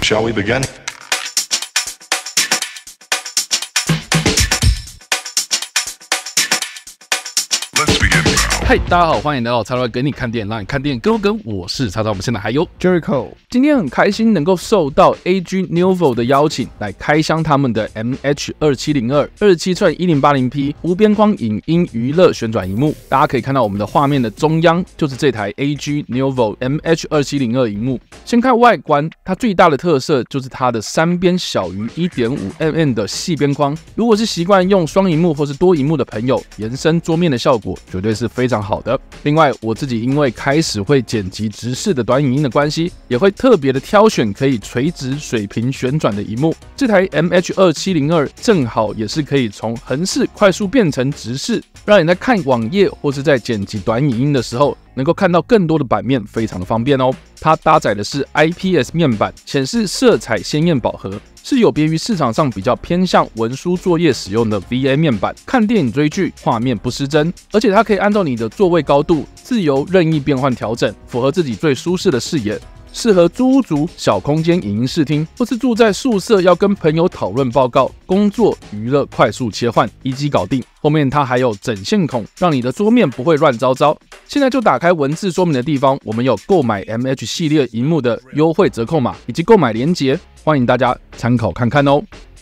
Shall we begin? 嗨，大家好，欢迎来到叉叉跟你看电影，让你看电影更有梗。我是叉叉，我们现在还有 Jericho。 今天很开心能够受到 AG Nouveau 的邀请，来开箱他们的 MH2702 27寸 1080p 无边框影音娱乐旋转萤幕。大家可以看到我们的画面的中央就是这台 AG Nouveau MH2702 萤幕。先看外观，它最大的特色就是它的三边小于 1.5mm 的细边框。如果是习惯用双萤幕或是多萤幕的朋友，延伸桌面的效果绝对是非常好的。另外，我自己因为开始会剪辑直视的短影音的关系，也会特别的挑选可以垂直水平旋转的萤幕。这台 MH2702 正好也是可以从横视快速变成直视，让你在看网页或是在剪辑短影音的时候，能够看到更多的版面，非常的方便哦。它搭载的是 IPS 面板，显示色彩鲜艳饱和，是有别于市场上比较偏向文书作业使用的 VA 面板。看电影追剧，画面不失真，而且它可以按照你的座位高度自由任意变换调整，符合自己最舒适的视野。适合租屋族、小空间影音视听，或是住在宿舍要跟朋友讨论报告、工作、娱乐快速切换，一机搞定。后面它还有整线孔，让你的桌面不会乱糟糟。现在就打开文字说明的地方，我们有购买 MH 系列萤幕的优惠折扣码以及购买连结，欢迎大家参考看看哦。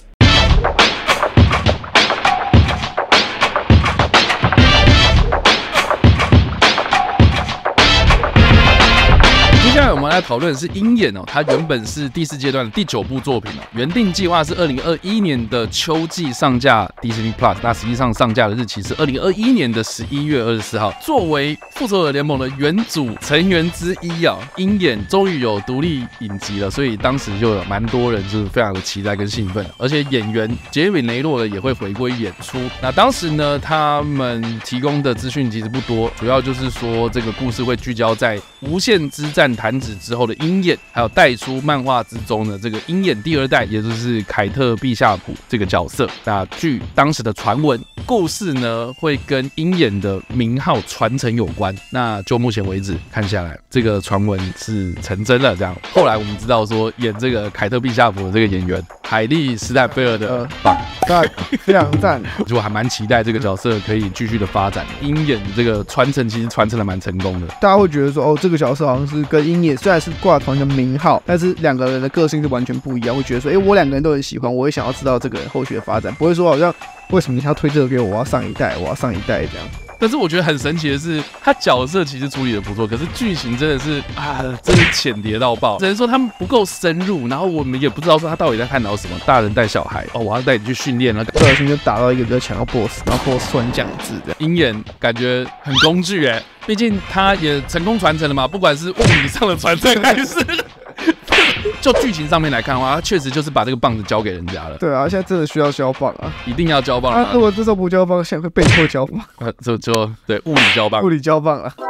接下来我们来讨论的是《鹰眼》哦，它原本是第4阶段的第9部作品哦，原定计划是2021年的秋季上架 Disney Plus， 那实际上上架的日期是2021年的11月24号。作为复仇者联盟的原组成员之一啊，《鹰眼》终于有独立影集了，所以当时就有蛮多人就是非常的期待跟兴奋，而且演员杰里雷诺也会回归演出。那当时呢，他们提供的资讯其实不多，主要就是说这个故事会聚焦在无限之战弹指之后的鹰眼，还有带出漫画之中的这个鹰眼第2代，也就是凯特·毕夏普这个角色。那据当时的传闻，故事呢会跟鹰眼的名号传承有关。那就目前为止看下来，这个传闻是成真了。这样，后来我们知道说，演这个凯特·毕夏普的这个演员海莉·史坦菲尔的棒， 非常赞。 就还蛮期待这个角色可以继续的发展。鹰眼这个传承其实传承的蛮成功的， 大家会觉得说，哦，这个角色好像是跟鹰眼虽然是挂同一个名号，但是两个人的个性是完全不一样。会觉得说，我两个人都很喜欢，我也想要知道这个人后续的发展，不会说好像为什么你要推这个给我，我要上一代这样。 但是我觉得很神奇的是，他角色其实处理的不错，可是剧情真的是真是浅碟到爆。只能说他们不够深入，然后我们也不知道说他到底在探讨什么。大人带小孩，我要带你去训练了， 不小心就打到一个比较强的 BOSS， 然后 BOSS 突然降智的。 鹰眼感觉很工具毕竟他也成功传承了嘛，不管是物理上的传承还是就剧情上面来看的话，他确实就是把这个棒子交给人家了。 对啊，现在真的需要交棒啊， 一定要交棒啊！ 如果这时候不交棒，现在会被迫交棒。 就对，物理交棒， 物理交棒啊。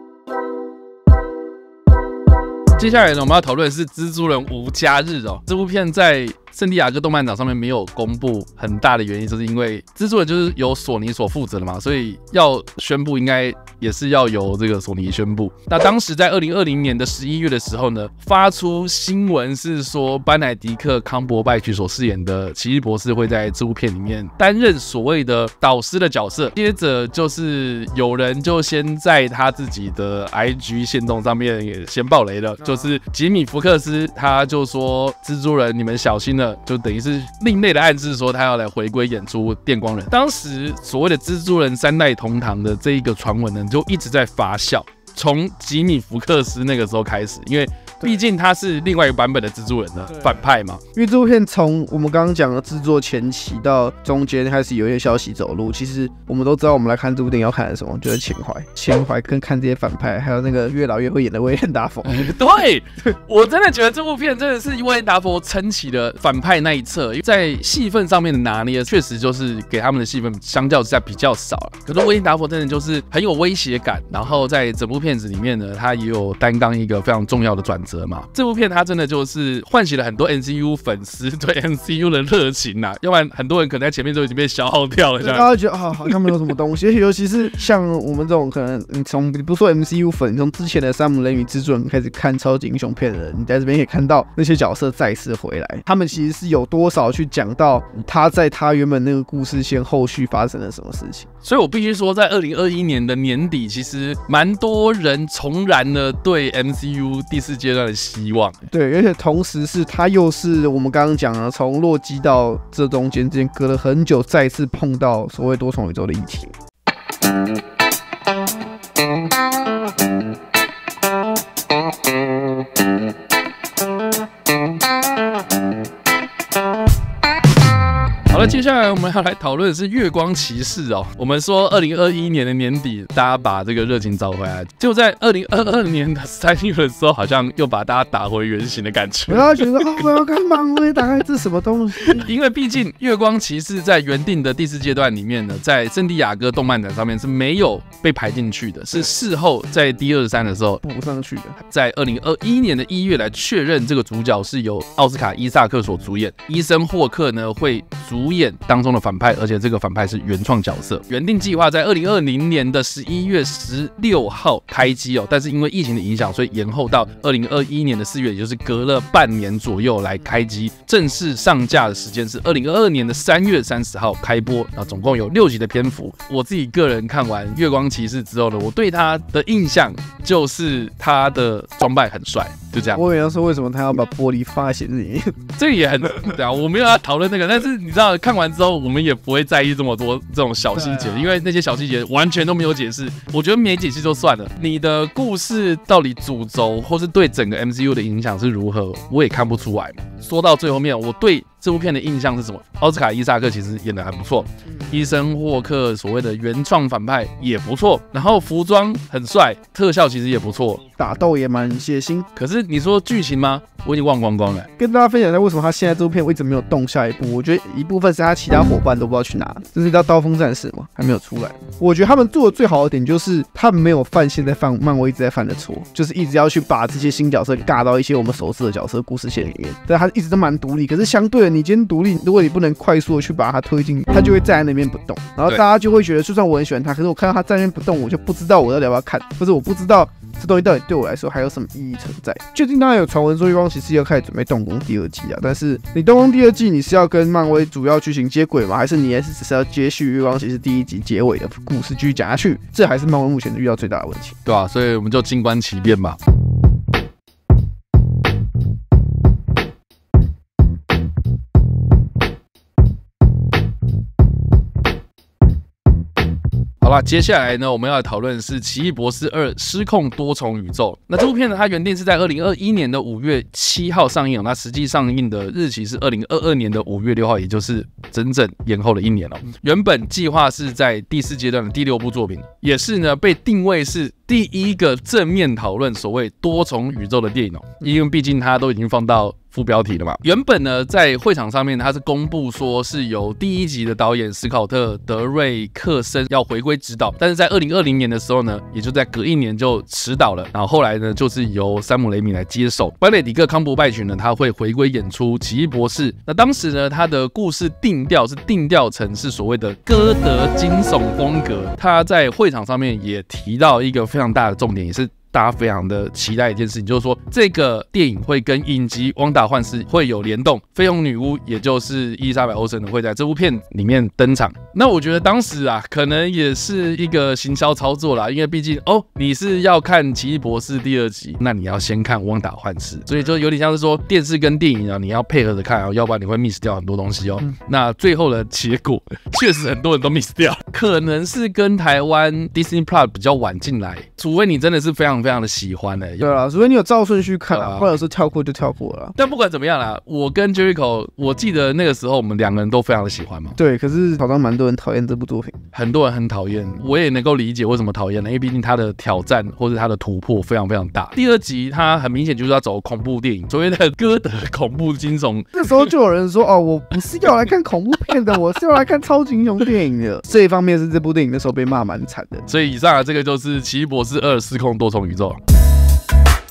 接下来呢，我们要讨论的是《蜘蛛人无家日》哦。这部片在圣地亚哥动漫展上面没有公布，很大的原因就是因为蜘蛛人就是由索尼所负责的嘛，所以要宣布应该也是要由这个索尼宣布。那当时在2020年的11月的时候呢，发出新闻是说班乃迪克·康伯拜奇所饰演的奇异博士会在这部片里面担任所谓的导师的角色。接着就是有人就先在他自己的 IG 限动上面也先爆雷了，就是吉米·福克斯他就说蜘蛛人你们小心了，就等于是另类的暗示说他要来回归演出电光人。当时所谓的蜘蛛人3代同堂的这一个传闻呢，就一直在发酵，从吉米·福克斯那个时候开始，因为毕竟他是另外一个版本的蜘蛛人的反派嘛。 因为这部片从我们刚刚讲的制作前期到中间开始有一些消息走路，其实我们都知道我们来看这部电影要看的什么，就是情怀跟看这些反派，还有那个越老越会演的威廉达佛。 对，我真的觉得这部片真的是威廉达佛撑起了反派那一侧，在戏份上面的拿捏，确实就是给他们的戏份相较之下比较少了。可是威廉达佛真的就是很有威胁感，然后在整部片子里面呢，他也有担当一个非常重要的转折。 折嘛。这部片它真的就是唤起了很多 MCU 粉丝对 MCU 的热情啊，要不然很多人可能在前面都已经被消耗掉了。 大家觉得好像没有什么东西，尤其是像我们这种可能你不说 MCU 粉，你从之前的山姆雷米之准开始看超级英雄片的人，你在这边可以看到那些角色再次回来，他们其实是有多少去讲到他在他原本那个故事线后续发生了什么事情。 所以我必须说，在2021年的年底，其实蛮多人重燃了对 MCU 第4阶段的希望。 对，而且同时是他又是我们刚刚讲的，从洛基到这中间之间隔了很久，再次碰到所谓多重宇宙的议题。 好了，接下来我们要来讨论的是月光骑士哦。我们说2021年的年底，大家把这个热情找回来，就在2022年的3月的时候，好像又把大家打回原形的感觉。 我要觉得我要看漫威，大概这什么东西？ 因为毕竟月光骑士在原定的第4阶段里面呢，在圣地亚哥动漫展上面是没有被排进去的，是事后在第23的时候补上去的。 在2021年的1月来确认这个主角是由奥斯卡·伊萨克所主演，伊森·霍克呢会主演当中的反派，而且这个反派是原创角色。原定计划在2020年的11月16号开机哦，但是因为疫情的影响，所以延后到2021年的4月，也就是隔了半年左右来开机。正式上架的时间是2022年的3月30号开播，然后总共有6集的篇幅。我自己个人看完《月光骑士》之后呢，我对他的印象就是他的装扮很帅，就这样。 我以为要说为什么他要把玻璃放在鞋子里面， 这个也很对啊，我没有要讨论那个，但是你知道看完之后，我们也不会在意这么多这种小细节，因为那些小细节完全都没有解释。我觉得没解释就算了，你的故事到底主轴或是对整个 MCU 的影响是如何，我也看不出来。说到最后面，我对这部片的印象是什么？奥斯卡·伊萨克其实演得还不错，伊森·霍克所谓的原创反派也不错，然后服装很帅，特效其实也不错， 打斗也蛮血腥。 可是你说剧情吗？我已经忘光光了。 跟大家分享一下为什么他现在这部片我一直没有动下一步。我觉得一部分是他其他伙伴都不知道去哪，这是叫刀锋战士嘛，还没有出来。我觉得他们做的最好的点就是他们没有犯现在漫威一直在犯的错，就是一直要去把这些新角色尬到一些我们熟悉的角色故事线里面。但他一直都蛮独立，可是相对的，你今天独立，如果你不能快速的去把它推进，他就会站在那边不动，然后大家就会觉得，就算我很喜欢他，可是我看到他在那边不动，我就不知道我到底要不要看，或者我不知道这东西到底对我来说还有什么意义存在。最近当然有传闻说月光骑士要开始准备动工第2季啊，但是你动工第2季，你是要跟漫威主要剧情接轨吗？还是你还是只是要接续月光骑士第1集结尾的故事继续讲下去？这还是漫威目前遇到最大的问题， 对啊，所以我们就静观其变吧。好啦，接下来呢，我们要来讨论的是《奇异博士2：失控多重宇宙》。那这部片呢，它原定是在2021年的5月7号上映，那实际上映的日期是2022年的5月6号，也就是整整延后了1年了。原本计划是在第4阶段的第6部作品，也是呢被定位是第一个正面讨论所谓多重宇宙的电影哦，因为毕竟它都已经放到副标题了嘛。原本呢，在会场上面，他是公布说是由第1集的导演史考特·德瑞克森要回归指导，但是在2020年的时候呢，也就在隔1年就迟导了。然后后来呢，就是由山姆·雷米来接手。班内迪克·康伯拜群呢，他会回归演出奇异博士。那当时呢，他的故事定调成是所谓的哥德惊悚风格。他在会场上面也提到一个非常大的重点，也是大家非常的期待一件事情，就是说这个电影会跟影集《汪达幻视》会有联动，绯红女巫也就是伊丽莎白·欧森会在这部片里面登场。那我觉得当时啊，可能也是一个行销操作啦，因为毕竟你是要看《奇异博士》第2集，那你要先看《汪达幻视》，所以就有点像是说电视跟电影啊，你要配合着看啊，要不然你会 miss 掉很多东西哦。那最后的结果确实很多人都 miss 掉，可能是跟台湾 Disney Plus 比较晚进来，除非你真的是非常的喜欢的， 对啦，除非你有照顺序看啦，或者是跳过就跳过了。 但不管怎么样啦，我跟 Jericho， 我记得那个时候我们2个人都非常的喜欢嘛。 对，可是好像蛮多人讨厌这部作品， 很多人很讨厌，我也能够理解为什么讨厌呢，因为毕竟他的挑战或者他的突破非常非常大。第2集他很明显就是要走恐怖电影，所谓的哥德恐怖惊悚。 那时候就有人说我不是要来看恐怖片的，我是要来看超级英雄电影的。这一方面是这部电影那时候被骂蛮惨的。 所以以上这个就是《奇异博士2：失控多重宇宙》。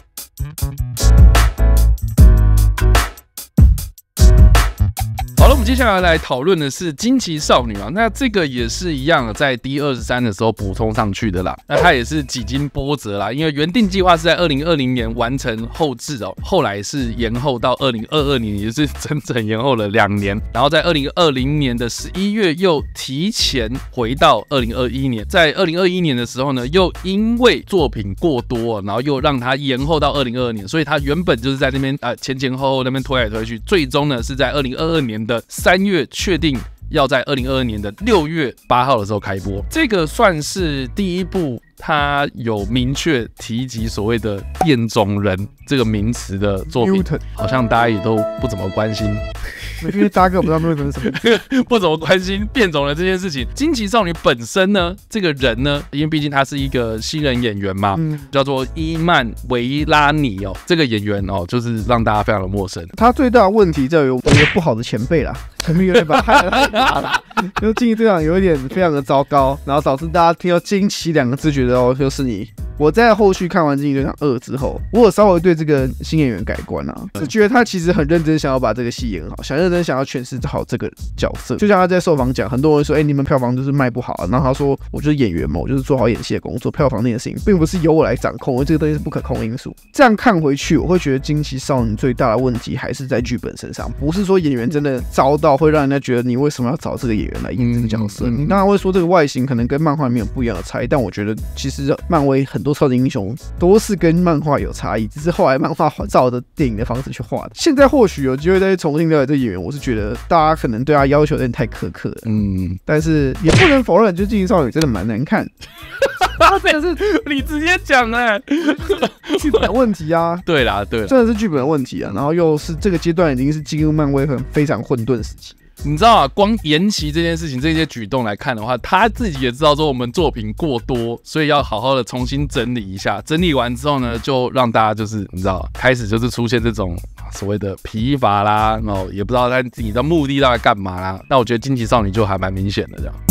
好了，我们接下来讨论的是惊奇少女啊，那这个也是一样，在第23的时候补充上去的啦。那它也是几经波折啦，因为原定计划是在2020年完成后制哦，后来是延后到2022年，也就是整整延后了2年。然后在2020年的11月又提前回到2021年，在2021年的时候呢，又因为作品过多，然后又让它延后到2022年，所以它原本就是在那边前后那边推来推去，最终呢是在2022年的3月确定要在2022年的6月8号的时候开播。这个算是第一部他有明确提及所谓的变种人这个名词的作品，好像大家也都不怎么关心。 因为大家不知道Mutant是什么， 不怎么关心变种人这件事情。惊奇少女本身呢，这个人呢，因为毕竟他是一个新人演员嘛，叫做伊曼维拉尼哦，这个演员哦，就是让大家非常的陌生。 他最大的问题在于有一个不好的前辈啦，前面有点把他害得太大了，就惊奇队长有一点非常的糟糕，然后导致大家听到惊奇2个字觉得哦就是你。我在后续看完《惊奇队长2》之后，我有稍微对这个新演员改观啊，是觉得他其实很认真想要把这个戏演好，认真想要诠释好这个角色。就像他在受访讲，很多人说，你们票房就是卖不好啊，然后他说，我就是演员嘛，我就是做好演戏的工作，票房那件事情并不是由我来掌控，因为这个东西是不可控因素。这样看回去，我会觉得《惊奇少女》最大的问题还是在剧本身上，不是说演员真的糟到会让人家觉得你为什么要找这个演员来演这个角色。你当然会说这个外形可能跟漫画里面有不一样的差异，但我觉得其实漫威很多超级英雄都是跟漫画有差异，只是后来漫画照着电影的方式去画的。现在或许有机会再重新了解这个演员，我是觉得大家可能对他要求有点太苛刻了。但是也不能否认，就《惊奇少女》真的蛮难看。真的是你直接讲剧本的问题啊！ 对啦， 真的是剧本的问题啊！然后又是这个阶段已经是进入漫威非常混沌时期。 你知道啊，光延期这件事情，这些举动来看的话，他自己也知道说我们作品过多，所以要好好的重新整理一下。整理完之后呢，就让大家就是你知道，开始就是出现这种所谓的疲乏啦，然后也不知道他自己的目的到底干嘛啦。那我觉得惊奇少女就还蛮明显的这样。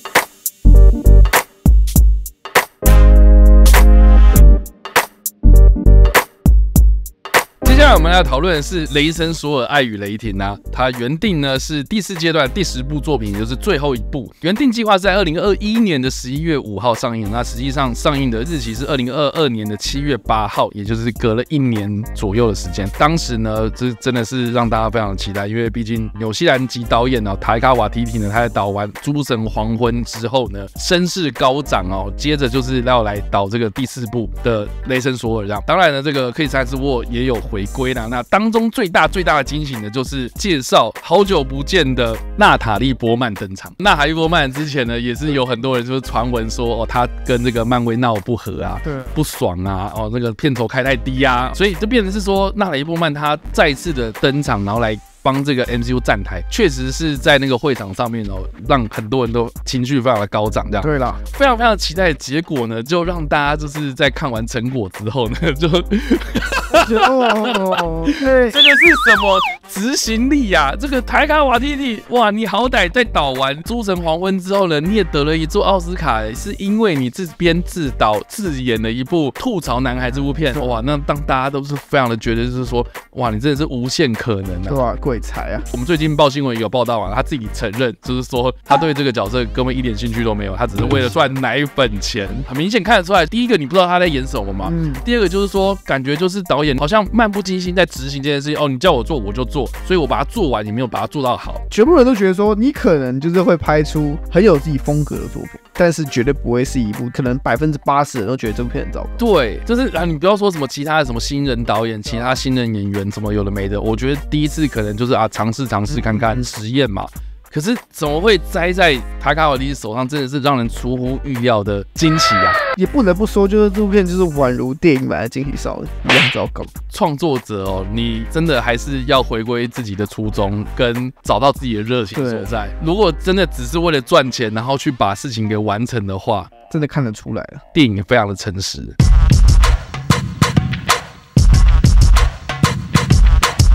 接下来我们要讨论的是《雷神索尔：爱与雷霆》啊，它原定呢是第4阶段第10部作品，也就是最后一部。原定计划是在2021年的11月5号上映，那实际上上映的日期是2022年的7月8号，也就是隔了1年左右的时间。当时呢，这真的是让大家非常的期待，因为毕竟纽西兰籍导演塔卡瓦提提呢，他在导完《诸神黄昏》之后呢，声势高涨哦，接着就是要来导这个第4部的《雷神索尔》这样。当然呢，这个克里斯·汉斯沃也有回归啦。那当中最大的惊喜呢，就是介绍好久不见的娜塔莉·波曼登场。娜塔莉·波曼之前呢，也是有很多人就是传闻说，她跟这个漫威闹不和啊，不爽啊，那个片酬开太低啊，所以就变成是说，娜塔莉·波曼她再次的登场，然后来帮这个 MCU 站台，确实是在那个会场上面让很多人都情绪非常的高涨，这样。 对啦， 非常非常期待的结果呢，就让大家就是在看完成果之后呢，就这个是什么执行力呀？这个台卡瓦蒂蒂，哇，你好歹在导完《诸神黄昏》之后呢，你也得了一座奥斯卡，是因为你自编自导自演了一部吐槽男孩这部片，哇，那当大家都是非常的觉得就是说，哇，你真的是无限可能啊， 对啊，鬼才啊！ 我们最近报新闻也有报道啊，他自己承认，就是说他对这个角色根本一点兴趣都没有，他只是为了赚奶粉钱。很明显看得出来，第一个你不知道他在演什么嘛，第二个就是说感觉就是导演好像漫不经心在执行这件事情，你叫我做我就做，所以我把它做完，你没有把它做到好。 全部人都觉得说你可能就是会拍出很有自己风格的作品，但是绝对不会是一部可能80%人都觉得这部片很糟糕。 对，就是你不要说什么其他的什么新人导演、其他新人演员什么有的没的，我觉得第一次可能就是尝试看看实验嘛。可是怎么会栽在塔卡瓦蒂手上，真的是让人出乎预料的惊奇啊！ 也不得不说，就是这部片就是宛如电影版的《惊奇少女》一样糟糕。 创作者你真的还是要回归自己的初衷，跟找到自己的热情所在。如果真的只是为了赚钱，然后去把事情给完成的话， 真的看得出来了， 电影非常的诚实。接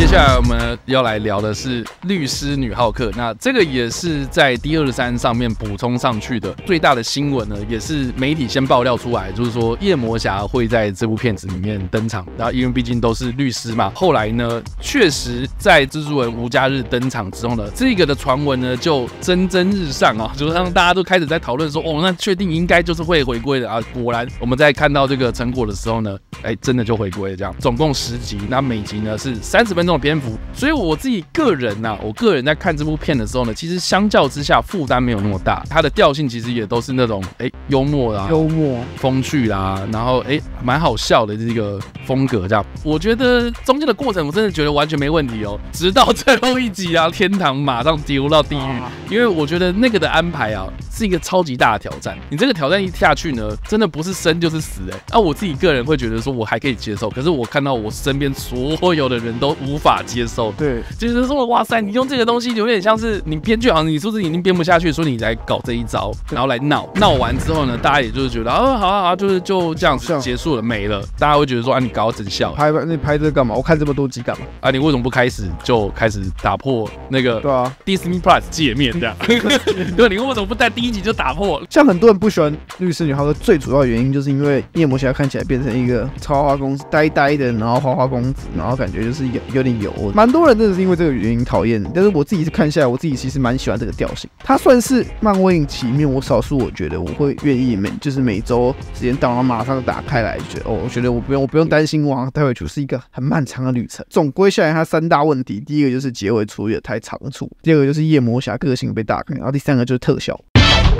下来我们要来聊的是律师女浩克，那这个也是在D23上面补充上去的最大的新闻呢，也是媒体先爆料出来，就是说夜魔侠会在这部片子里面登场，然后因为毕竟都是律师嘛。后来呢，确实在蜘蛛人无家日登场之后呢，这个的传闻呢就蒸日上啊，就是让大家都开始在讨论说，哦，那确定应该就是会回归的啊。果然我们在看到这个成果的时候呢，真的就回归了这样，总共10集，那每集呢是30分钟的篇幅，所以我自己个人啊，我个人在看这部片的时候呢，其实相较之下负担没有那么大，它的调性其实也都是那种幽默啦、风趣啦，然后蛮好笑的这个风格这样。我觉得中间的过程我真的觉得完全没问题哦，直到最后一集啊，天堂马上丢到地狱，因为我觉得那个的安排啊是一个超级大的挑战，你这个挑战一下去呢，真的不是生就是死我自己个人会觉得说我还可以接受，可是我看到我身边所有的人都无法接受， 对， 就是说哇塞，你用这个东西有点像是你编剧好像你是不是已经编不下去，说你来搞这一招，然后来闹完之后呢，大家也就是觉得好，就这样子结束了没了，大家会觉得说你搞整笑， 你拍这干嘛？我看这么多集干嘛？ 你为什么不开始打破那个Disney Plus 界面这样？对，你为什么不在第1集就打破？ 像很多人不喜欢律师女浩克，最主要原因就是因为夜魔侠看起来变成一个超花公子，呆呆的，然后花公子，然后感觉就是有点油，蛮多人真的是因为这个原因讨厌。但是我自己是看下来，我自己其实蛮喜欢这个调性，它算是漫威影集里面我少数我觉得我会愿意每周时间到，然后马上打开来，觉得我觉得我不用担心我好像待会去是一个很漫长的旅程。总归下来，它3大问题，第一个就是结尾处理的太仓促，第二个就是夜魔侠个性被打开，然后第3个就是特效。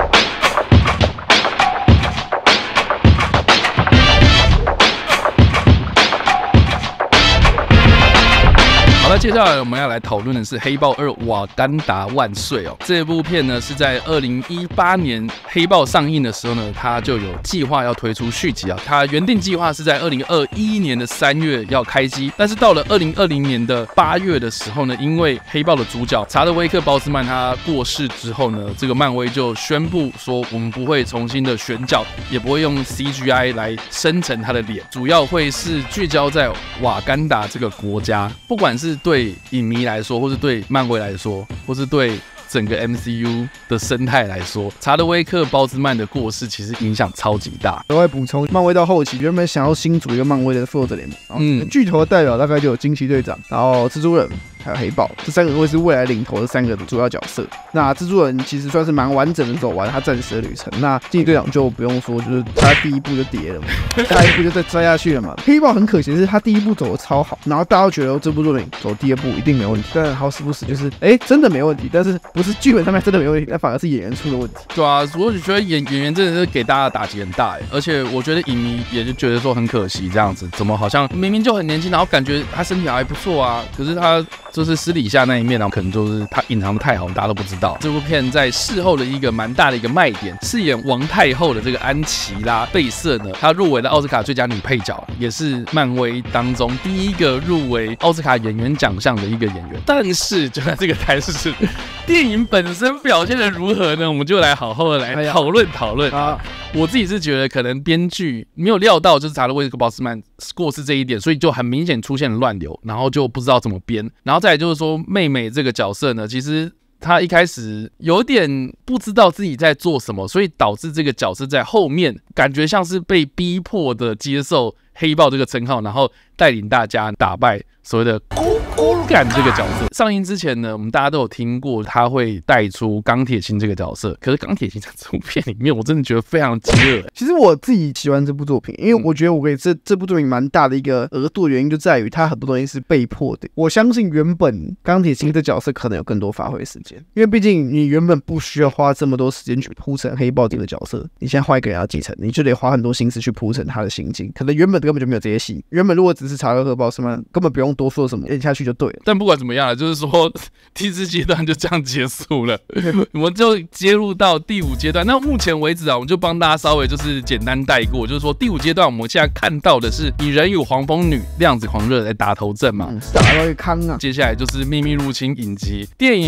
好，那接下来我们要来讨论的是《黑豹2：瓦干达万岁》哦。这部片呢是在2018年黑豹上映的时候呢，它就有计划要推出续集啊。它原定计划是在2021年的3月要开机，但是到了2020年的8月的时候呢，因为黑豹的主角查德威克·鲍斯曼他过世之后呢，这个漫威就宣布说，我们不会重新的选角，也不会用 CGI 来生成他的脸，主要会是聚焦在瓦干达这个国家，不管是对影迷来说，或是对漫威来说，或是对整个 MCU 的生态来说，查德威克·鲍兹曼的过世其实影响超级大。 额外补充，漫威到后期原本想要新组一个漫威的复仇者联盟，巨头的代表大概就有惊奇队长，然后蜘蛛人，还有黑豹，这3个会是未来领头的3个主要角色。那蜘蛛人其实算是蛮完整的走完他暂时的旅程，那惊奇队长就不用说，就是他第1部就跌了嘛，下一步就再摘下去了嘛。黑豹很可惜的是他第1部走的超好，然后大家都觉得这部作品走第2部一定没问题，但好死不死就是真的没问题，但是不是剧本上面真的没问题，但反而是演员出了问题。 对啊，我就觉得演员真的是给大家的打击很大而且我觉得影迷也就觉得说很可惜，这样子怎么好像明明就很年轻，然后感觉他身体还不错啊，可是他就是私底下那一面，然后可能就是他隐藏的太好，大家都不知道。这部片在事后的一个蛮大的一个卖点，饰演王太后的这个安琪拉·贝瑟呢，她入围了奥斯卡最佳女配角，也是漫威当中第1个入围奥斯卡演员奖项的一个演员。但是就在这个台是电影本身表现的如何呢？我们就来好好的来讨论啊。我自己是觉得可能编剧没有料到就是查德威克·鲍斯曼过世这一点，所以就很明显出现了乱流，然后就不知道怎么编。然后再来就是说妹妹这个角色呢，其实她一开始有点不知道自己在做什么，所以导致这个角色在后面感觉像是被逼迫的接受黑豹这个称号，然后带领大家打败所谓的干这个角色。上映之前呢，我们大家都有听过他会带出钢铁心这个角色，可是钢铁心在这部片里面，我真的觉得非常饥饿。 其实我自己喜欢这部作品，因为我觉得我给这部作品蛮大的一个额度的原因，就在于它很多东西是被迫的。我相信原本钢铁心这角色可能有更多发挥时间，因为毕竟你原本不需要花这么多时间去铺陈黑豹这个角色，你现在换一个人要继承，你就得花很多心思去铺陈他的心境。可能原本根本就没有这些戏，原本如果只是查德克·鲍斯曼，根本不用多说什么，演下去就对了。 但不管怎么样了，就是说第4阶段就这样结束了，我们就接入到第5阶段。那目前为止啊，我们就帮大家稍微就是简单带过，就是说第5阶段我们现在看到的是蚁人与黄蜂女量子狂热来打头阵嘛， 打到一个康啊。 接下来就是秘密入侵影集，电影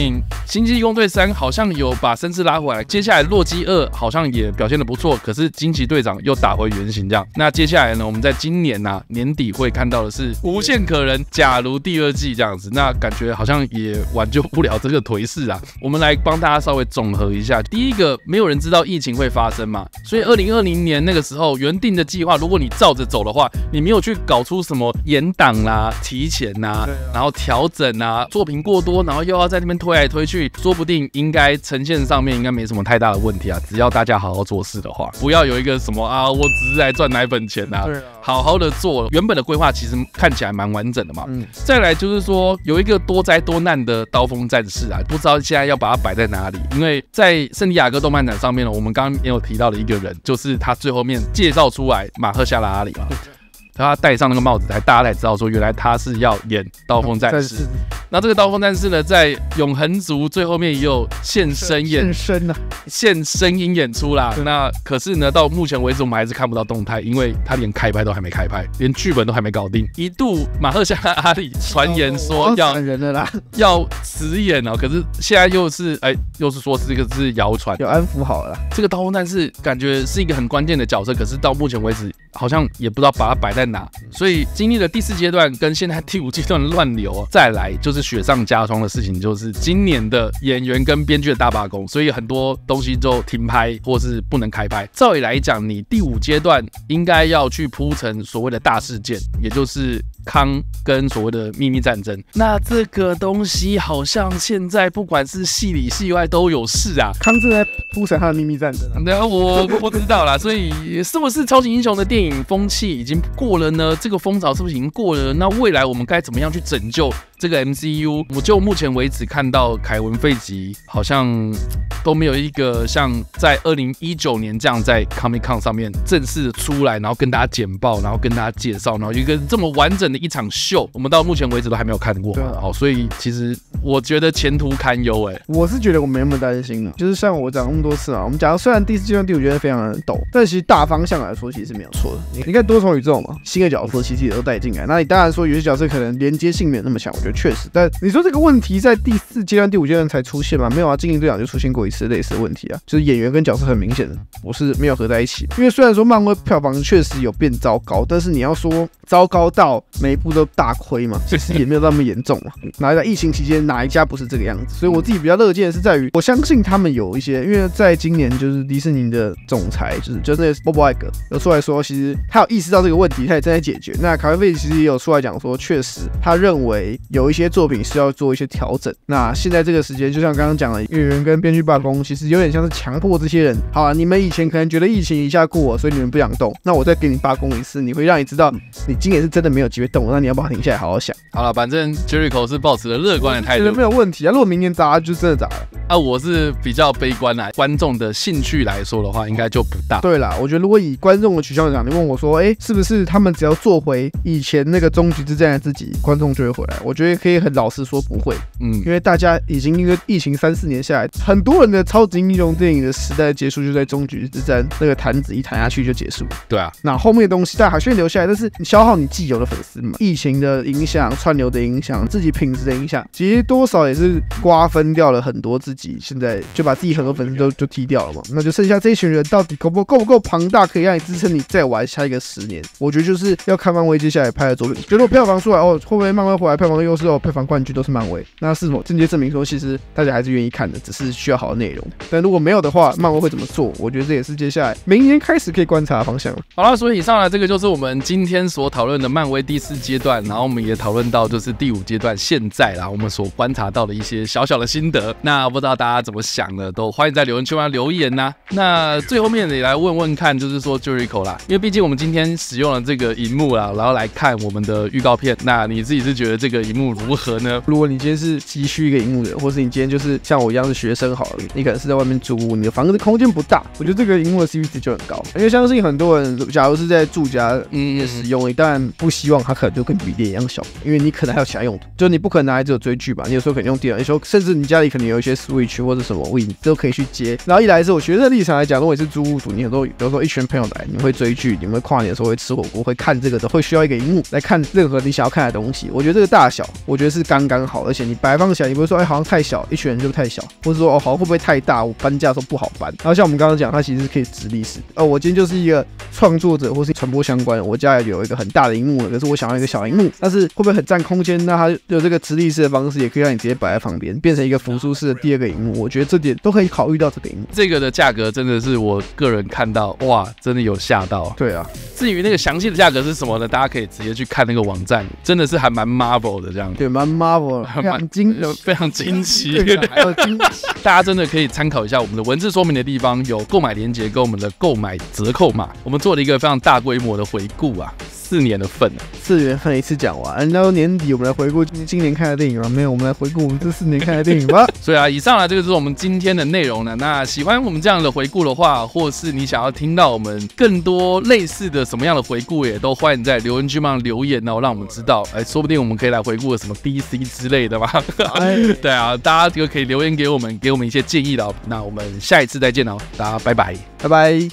星际义工队3》好像有把声势拉回来，接下来洛基2好像也表现得不错，可是惊奇队长又打回原形这样。那接下来呢，我们在今年年底会看到的是无限可能假如第2季这样子，那感觉好像也挽救不了这个颓势啊。我们来帮大家稍微总和一下，第一个，没有人知道疫情会发生嘛，所以2020年那个时候原定的计划，如果你照着走的话，你没有去搞出什么延档啦、提前啦，然后调整啊，作品过多，然后又要在那边推来推去，说不定应该呈现上面应该没什么太大的问题啊，只要大家好好做事的话，不要有一个什么我只是来赚奶粉钱啊，好好的做，原本的规划其实看起来蛮完整的嘛。再来就是说有一个多灾多难的刀锋战士啊，不知道现在要把它摆在哪里，因为在圣地亚哥动漫展上面呢，我们刚刚也有提到的一个人，就是他最后面介绍出来马赫夏拉阿里嘛。他戴上那个帽子，大家才知道说，原来他是要演刀锋战士。那这个刀锋战士呢，在永恒族最后面也有现声音演出啦。那可是呢，到目前为止我们还是看不到动态，因为他连开拍都还没开拍，连剧本都还没搞定。一度马赫夏拉阿里传言说要辞演可是现在又是说这个是谣传， 有安抚好了啦。 这个刀锋战士感觉是一个很关键的角色，可是到目前为止好像也不知道把它摆在哪，所以经历了第4阶段跟现在第5阶段的乱流，再来就是雪上加霜的事情，就是今年的演员跟编剧的大罢工，所以很多东西就停拍或是不能开拍。照理来讲，你第5阶段应该要去铺成所谓的大事件，也就是康跟所谓的秘密战争。那这个东西好像现在不管是戏里戏外都有事啊。 康正在铺成他的秘密战争啊，我不知道啦，所以是不是超级英雄的电影风气已经过了呢？这个风潮是不是已经过了？那未来我们该怎么样去拯救这个 MCU？ 我就目前为止看到凯文·费吉好像都没有一个像在2019年这样在 Comic Con 上面正式的出来，然后跟大家简报，然后跟大家介绍，然后一个这么完整的一场秀，我们到目前为止都还没有看过。好，所以其实我觉得前途堪忧我是觉得我没那么担心了，就是像我讲那么多次嘛，我们讲虽然第4阶段、第5阶段非常的陡，但其实大方向来说其实是没有错的。你看多重宇宙嘛，新的角色其实也都带进来，那你当然说有些角色可能连接性没有那么强，我觉得确实。但你说这个问题在第4阶段、第5阶段才出现吗？没有啊，惊奇队长就出现过一次类似的问题啊，就是演员跟角色很明显的我是没有合在一起。因为虽然说漫威票房确实有变糟糕，但是你要说糟糕到每一部都大亏嘛，其实也没有那么严重嘛。哪在疫情期间哪一家不是这个样子？所以我自己比较乐见的是在于，我相信他们有一些，因为在今年就是迪士尼的总裁就是那 Bob Iger 有出来说，其实他有意识到这个问题，他也正在解决。那凯文·费奇其实也有出来讲说，确实他认为有一些作品是要做一些调整。那现在这个时间，就像刚刚讲的，演员跟编剧罢工，其实有点像是强迫这些人，好啊，你们以前可能觉得疫情一下过，所以你们不想动，那我再给你罢工一次，你会让你知道你今年是真的没有机会动，那你要把它停下来好好想。 好了，反正 Jericho 是抱持了乐观的态度， 觉得没有问题啊。如果明年砸就真的砸了。 我是比较悲观啦，观众的兴趣来说的话，应该就不大。 对啦，我觉得如果以观众的取向来讲，你问我说，是不是他们只要做回以前那个终局之战的自己，观众就会回来？我觉得可以很老实说不会，因为大家已经因为疫情3、4年下来，很多人的超级英雄电影的时代结束就在终局之战那个坛子一弹下去就结束。 对啊， 那后面的东西大家还是留下来，但是你消耗你既有的粉丝嘛，疫情的影响、串流的影响、自己品质的影响，其实多少也是瓜分掉了很多自己，现在就把自己很多粉丝就踢掉了嘛，那就剩下这一群人到底够不够庞大，可以让你支撑你再玩下一个10年？我觉得就是要看漫威接下来拍的作品。如果票房出来会不会漫威回来票房的优势票房冠军都是漫威？那是什么间接证明说其实大家还是愿意看的，只是需要好的内容。但如果没有的话，漫威会怎么做？我觉得这也是接下来明年开始可以观察的方向。 好了，所以以上呢，这个就是我们今天所讨论的漫威第4阶段，然后我们也讨论到就是第5阶段现在啦，我们所观察到的一些小小的心得。那不知道大家怎么想的，都欢迎在留言区留言呐。那最后面也来问问看，就是说 Jericho 啦，因为毕竟我们今天使用了这个荧幕啦，然后来看我们的预告片。那你自己是觉得这个荧幕如何呢？ 如果你今天是急需一个荧幕的，或是你今天就是像我一样是学生好了，你可能是在外面租屋，你的房子空间不大，我觉得这个荧幕的 CP 值就很高。因为相信很多人，假如是在住家使用，你当然不希望它可能就跟笔电一样小，因为你可能还有其他用途，就你不可能拿来只有追剧吧，你有时候可能用电脑，有时候甚至你家里可能有一些 Switch Switch 或者什么 Win 都可以去接。然后一来是我觉得这个立场来讲，如果你是租屋主，你有时候一群朋友来，你们会追剧，你们会跨年的时候会吃火锅，会看这个的，会需要一个荧幕来看任何你想要看的东西。我觉得这个大小，我觉得是刚刚好，而且你摆放起来，你不会说好像太小，一群人就太小，或者说好像会不会太大，我搬家的时候不好搬。然后像我们刚刚讲，它其实是可以直立式。我今天就是一个创作者或是传播相关的，我家里有一个很大的荧幕，可是我想要一个小荧幕，但是会不会很占空间？那它有这个直立式的方式，也可以让你直接摆在旁边，变成一个辅助式的第二个荧幕。我觉得这点都可以考虑到这个荧幕。 这个的价格真的是我个人看到，哇，真的有吓到。 对啊， 至于那个详细的价格是什么呢？大家可以直接去看那个网站，真的是还蛮 Marvel 的这样。 对，蛮 Marvel， 非常惊奇， 还有惊喜。 大家真的可以参考一下我们的文字说明的地方有购买连结跟我们的购买折扣码，我们做了一个非常大规模的回顾啊。4年的份 ，4月份一次讲完，然后年底我们来回顾今年看的电影吗？没有，我们来回顾我们这4年看的电影吧。 所以啊，以上呢，这个就是我们今天的内容了。那喜欢我们这样的回顾的话，或是你想要听到我们更多类似的什么样的回顾，也都欢迎在留言区帮留言哦，让我们知道，说不定我们可以来回顾什么 DC 之类的嘛。对啊，大家就可以留言给我们一些建议了。那我们下一次再见哦，大家拜拜， 拜拜。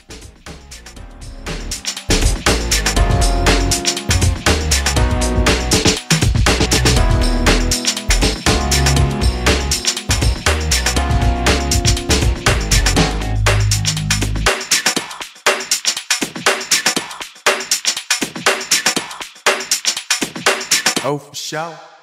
Oh, for sure.